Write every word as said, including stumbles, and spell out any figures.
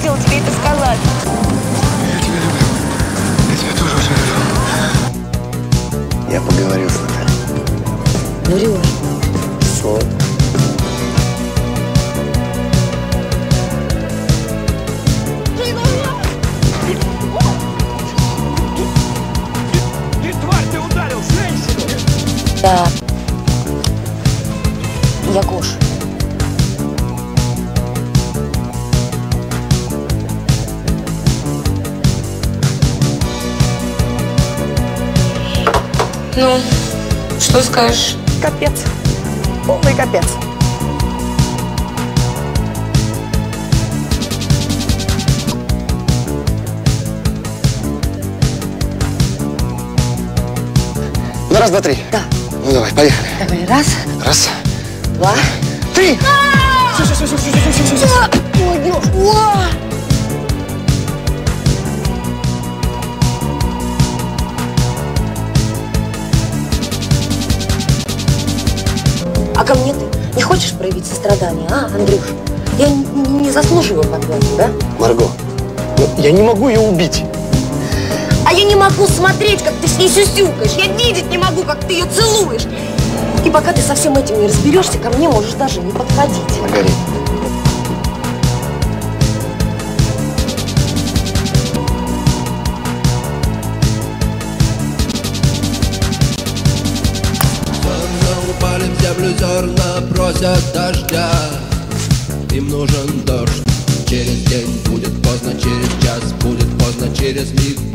хотела тебе это сказать. Я тебя люблю. Я тебя тоже очень люблю. Я поговорил с Натальей. Врешь. Что? Ты, тварь, ты ударил женщину! Да. Я Гоша. Ну, что скажешь? Капец. Полный капец. Ну, раз, два, три. Да. Ну, давай, поехали. Давай, раз, Раз, два, три. все, все, все, все, все, все, все, все. Молодежь. Уа! А ко мне ты не хочешь проявить сострадание, а, Андрюш? Я не, не заслуживаю, по-твоему, да? Марго, ну, я не могу ее убить. А я не могу смотреть, как ты с ней сюсюкаешь. Я видеть не могу, как ты ее целуешь. И пока ты со всем этим не разберешься, ко мне можешь даже не подходить. Маргарита. Зерна упали в землю, зерна просят дождя. Им нужен дождь. Через день будет поздно, через час будет поздно, через миг